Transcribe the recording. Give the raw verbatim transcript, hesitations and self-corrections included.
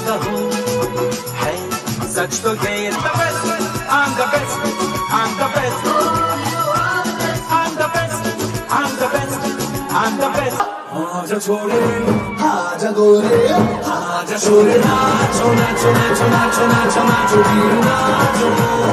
कहूँ है सच तो ये the best, I'm the best, I'm the best, I'm the best, I'm the best, I'm the best. आजा छोरे, आजा गोरे, आजा छोरे, नाचो नाचो नाचो नाचो नाचो नाचो वीर नाचो.